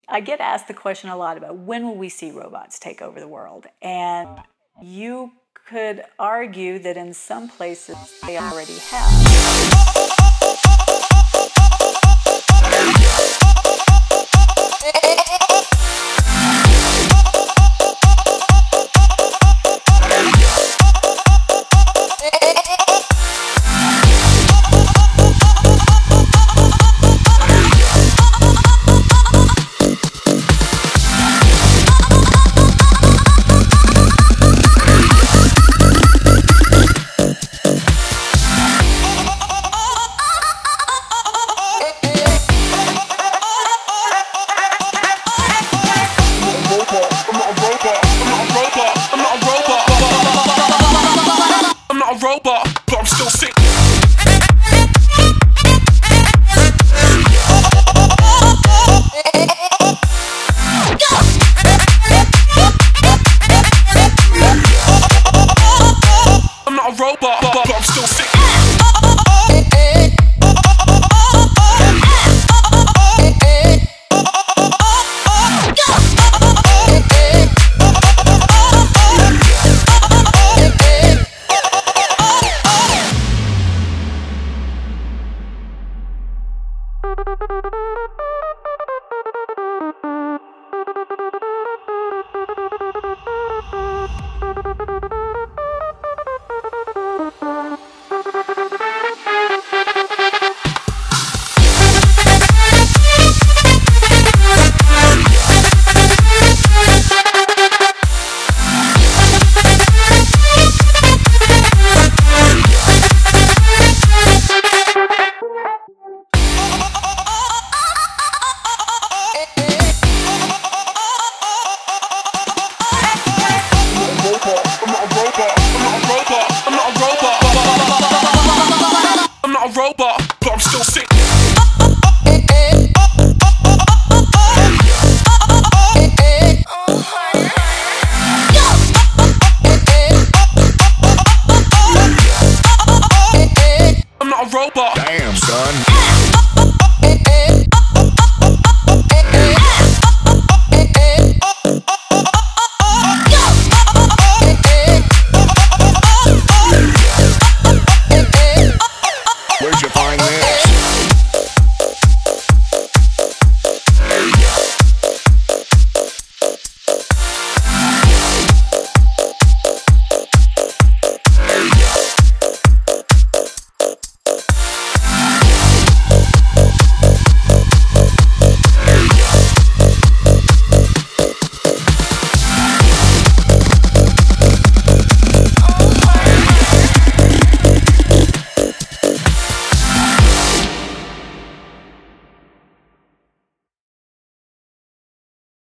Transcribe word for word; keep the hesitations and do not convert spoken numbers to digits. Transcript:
I get asked the question a lot about when will we see robots take over the world? And you could argue that in some places they already have. Robot, but I'm still sick. I'm not a robot, but I'm still sick. I'm not a robot.